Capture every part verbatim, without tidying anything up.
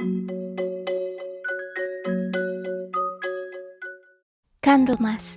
Candlemas.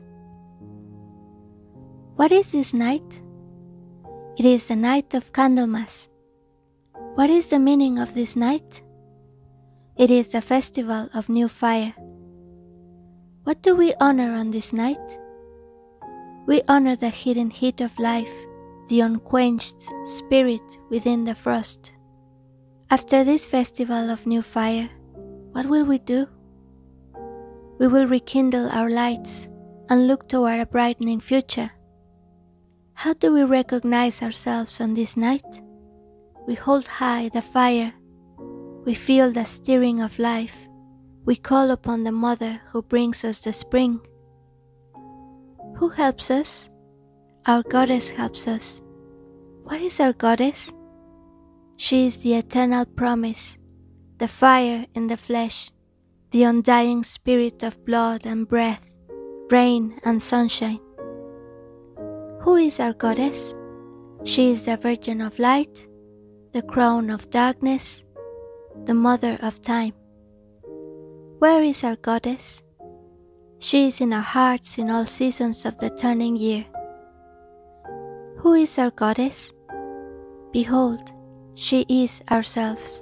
What is this night? It is the night of Candlemas. What is the meaning of this night? It is the festival of new fire. What do we honor on this night? We honor the hidden heat of life, the unquenched spirit within the frost. After this festival of new fire, what will we do? We will rekindle our lights and look toward a brightening future. How do we recognize ourselves on this night? We hold high the fire. We feel the stirring of life. We call upon the Mother who brings us the spring. Who helps us? Our Goddess helps us. What is our Goddess? She is the eternal promise, the fire in the flesh, the undying spirit of blood and breath, rain and sunshine. Who is our Goddess? She is the Virgin of Light, the crown of darkness, the Mother of Time. Where is our Goddess? She is in our hearts in all seasons of the turning year. Who is our Goddess? Behold, she is ourselves.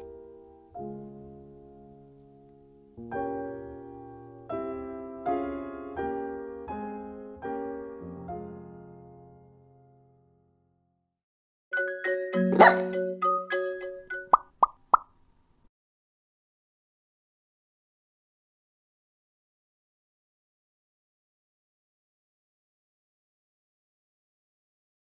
What?